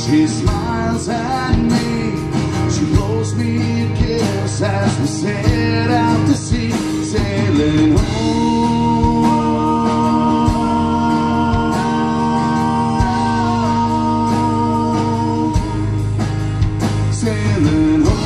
She smiles at me, she blows me a kiss as we set out to sea, sailing home, sailing home.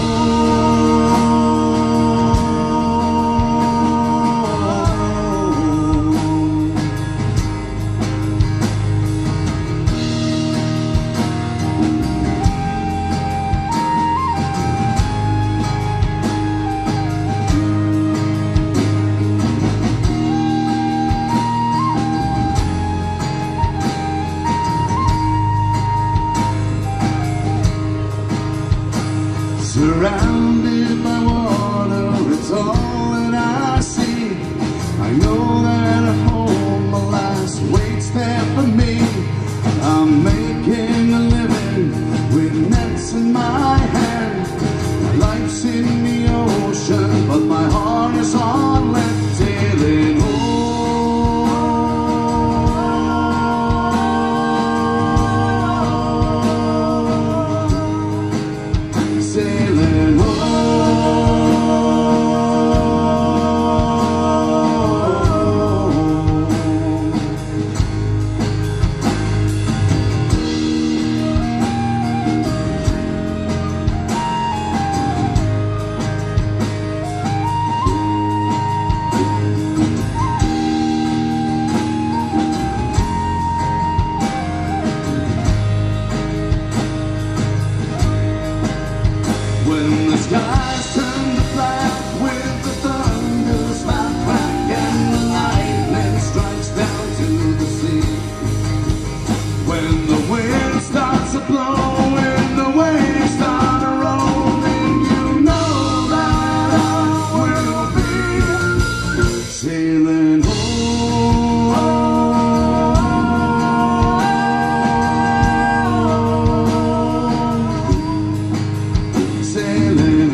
Surrounded by water, it's all that I see. I know that a home, alas, waits there for me. I'm making a living with nets in my hand. My life's in the ocean, but my heart is on land, sailing home. Sailing when the skies turn to black with the thunder's loud crack and the lightning strikes down to the sea, when the wind starts to blow and the waves start to roll, and you know that I will be sailing home. Sailing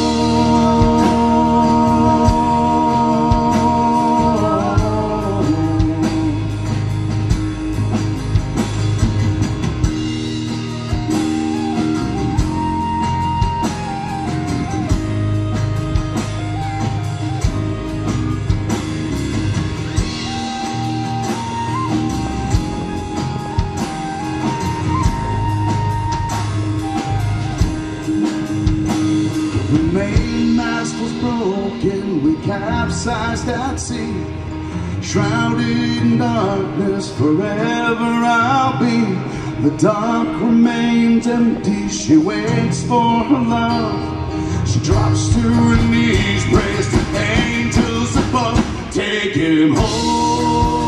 the mainmast was broken, we capsized at sea. Shrouded in darkness, forever I'll be. The dark remains empty, she waits for her love. She drops to her knees, prays to angels above. Take him home.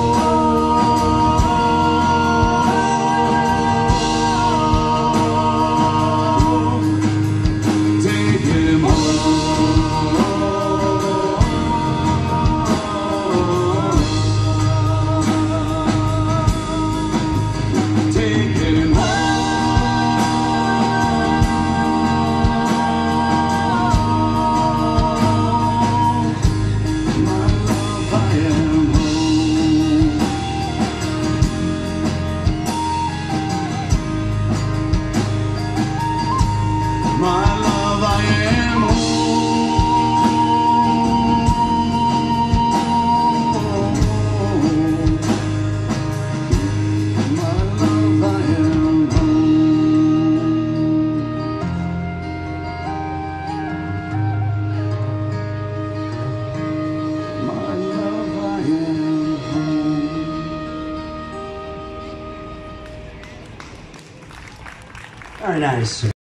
My love, I am home. My love, I am home. My love, I am home. Very nice.